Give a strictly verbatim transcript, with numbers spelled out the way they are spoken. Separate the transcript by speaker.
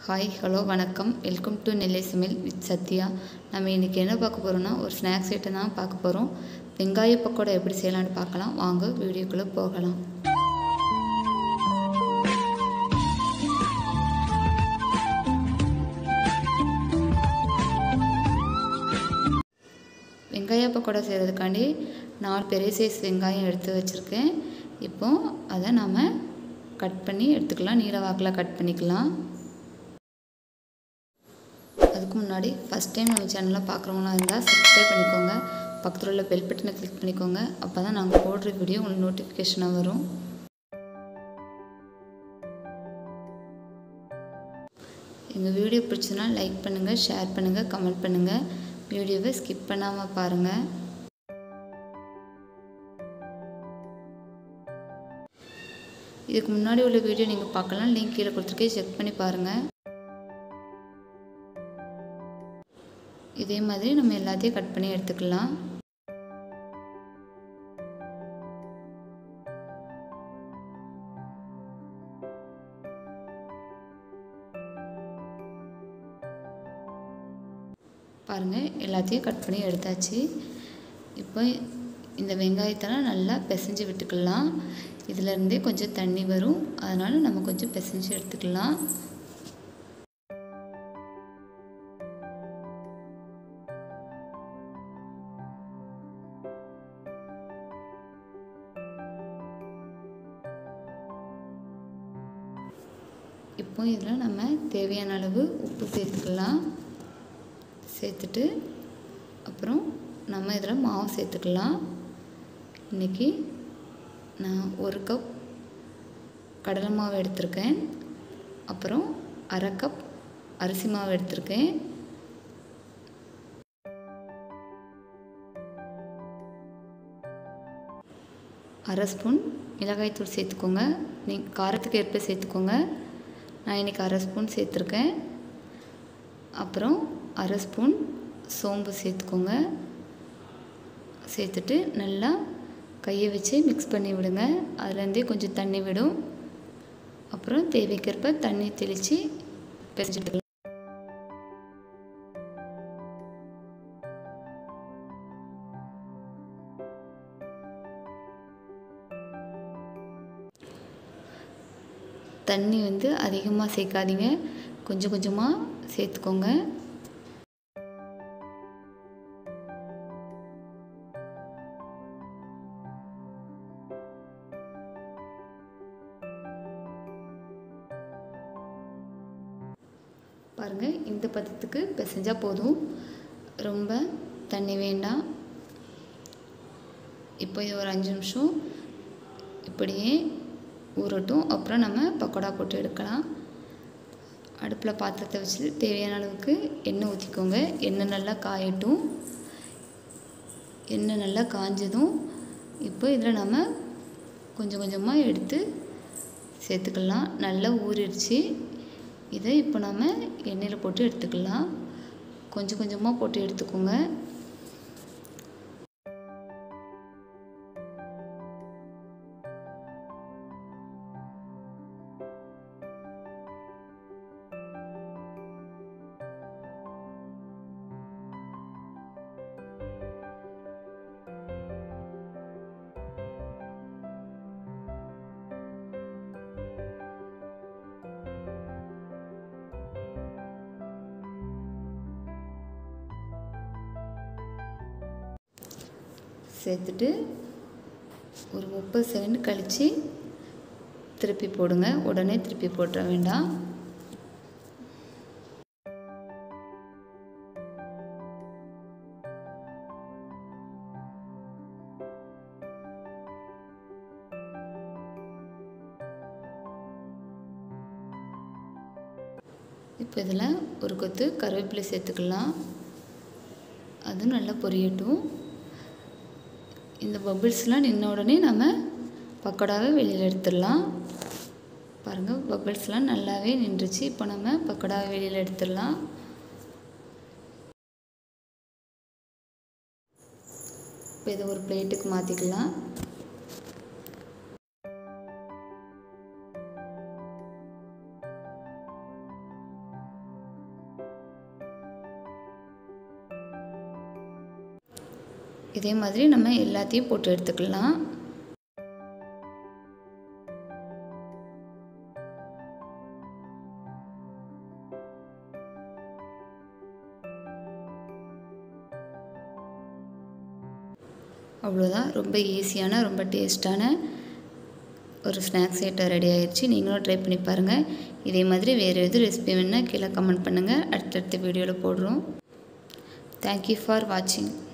Speaker 1: Hi hello வணக்கம் welcome to Nellai சமையல் with Sathya. நம்ம இன்றைக்கி என்ன பார்க்க போகிறோம்னா ஒரு ஸ்நாக்ஸ் ஐட்டம் தான் பார்க்க போகிறோம். வெங்காய பக்கோடா எப்படி செய்யலான்னு பார்க்கலாம். வாங்க வீடியோக்குள்ளே போகலாம். வெங்காய பக்கோடா செய்கிறதுக்காண்டி நாலு பெரிய சைஸ் வெங்காயம் எடுத்து வச்சுருக்கேன். இப்போது அதை நாம் கட் பண்ணி எடுத்துக்கலாம். நீல வாக்கில் கட் பண்ணிக்கலாம். அதுக்கு முன்னாடி ஃபஸ்ட் டைம் நம்ம சேனலில் பார்க்குறவங்களா இருந்தால் சப்ஸ்கிரைப் பண்ணிக்கோங்க. பக்கத்தில் உள்ள பெல் பட்டனை கிளிக் பண்ணிக்கோங்க. அப்போ தான் நாங்கள் போடுற வீடியோ உங்களுக்கு நோட்டிஃபிகேஷனாக வரும். எங்கள் வீடியோ பிடிச்சதுன்னா லைக் பண்ணுங்கள், ஷேர் பண்ணுங்கள், கமெண்ட் பண்ணுங்கள். வீடியோவை ஸ்கிப் பண்ணாமல் பாருங்கள். இதுக்கு முன்னாடி உள்ள வீடியோ நீங்கள் பார்க்கலாம். லிங்க் கீழே கொடுத்துருக்கேன், செக் பண்ணி பாருங்கள். இதே மாதிரி நம்ம எல்லாத்தையும் கட் பண்ணி எடுத்துக்கலாம். பாருங்கள், எல்லாத்தையும் கட் பண்ணி எடுத்தாச்சு. இப்போ இந்த வெங்காயத்தெல்லாம் நல்லா பிசைஞ்சு விட்டுக்கலாம். இதிலேருந்தே கொஞ்சம் தண்ணி வரும், அதனால் நம்ம கொஞ்சம் பிசைஞ்சு எடுத்துக்கலாம். இப்போ இதில் நம்ம தேவையான அளவு உப்பு சேர்த்துக்கலாம். சேர்த்துட்டு அப்புறம் நம்ம இதில் மாவு சேர்த்துக்கலாம். இன்றைக்கி நான் ஒரு கப் கடலை மாவு எடுத்திருக்கேன். அப்புறம் அரை கப் அரிசி மாவு எடுத்திருக்கேன். அரை ஸ்பூன் மிளகாய்த்தூள் சேர்த்துக்கோங்க. நீங்கள் காரத்துக்கு ஏற்ப சேர்த்துக்கோங்க. நான் இன்றைக்கி அரை ஸ்பூன் சேர்த்துருக்கேன். அப்புறம் அரை ஸ்பூன் சோம்பு சேர்த்துக்கோங்க. சேர்த்துட்டு நல்லா கையை வச்சு மிக்ஸ் பண்ணி விடுங்க. அதுலேருந்தே கொஞ்சம் தண்ணி விடும். அப்புறம் தேவைக்கேற்ப தண்ணி தெளித்து பிசைஞ்சிட்டுக்கலாம். தண்ணி வந்து அதிகமாக சேர்க்காதீங்க, கொஞ்சம் கொஞ்சமாக சேர்த்துக்கோங்க. பாருங்கள், இந்த பதத்துக்கு பிசைஞ்சால் போதும், ரொம்ப தண்ணி வேண்டாம். இப்போ இது ஒரு அஞ்சு நிமிஷம் இப்படியே ஊறட்டும். அப்புறம் நம்ம பக்கோடா போட்டு எடுக்கலாம். அடுப்பில் பாத்திரத்தை வச்சு தேவையான அளவுக்கு எண்ணெய் ஊற்றிக்கோங்க. எண்ணெய் நல்லா காயட்டும். எண்ணெய் நல்லா காஞ்சதும் இப்போ இதில் நம்ம கொஞ்சம் கொஞ்சமாக எடுத்து சேர்த்துக்கலாம். நல்லா ஊறிடுச்சு. இதை இப்போ நம்ம எண்ணெயில் போட்டு எடுத்துக்கலாம். கொஞ்சம் கொஞ்சமாக போட்டு எடுத்துக்கோங்க. சேர்த்துட்டு ஒரு முப்பது செகண்ட் கழித்து திருப்பி போடுங்க. உடனே திருப்பி போட்டுற வேண்டாம். இப்போ இதில் ஒரு கொத்து கருவேப்பிலை சேர்த்துக்கலாம். அதுவும் நல்லா பொரியட்டும். இந்த பபிள்ஸ்லாம் நின்ன உடனே நம்ம பக்கோடாவை வெளியில் எடுத்துடலாம். பாருங்கள், பபிள்ஸ்லாம் நல்லாவே நின்றுச்சு. இப்போ நம்ம பக்கோடாவை வெளியில் எடுத்துடலாம். இப்போ இதை ஒரு பிளேட்டுக்கு மாற்றிக்கலாம். இதே மாதிரி நம்ம எல்லாத்தையும் போட்டு எடுத்துக்கலாம். அவ்வளோதான். ரொம்ப ஈஸியான ரொம்ப டேஸ்டான ஒரு ஸ்நாக்ஸ் ஐட்டம் ரெடி ஆயிடுச்சு. நீங்களும் ட்ரை பண்ணி பாருங்கள். இதே மாதிரி வேறு எது ரெசிபி வேணுன்னா கீழே கமெண்ட் பண்ணுங்கள். அடுத்தடுத்த வீடியோவில் போடுறோம். தேங்க்யூ ஃபார் வாட்சிங்.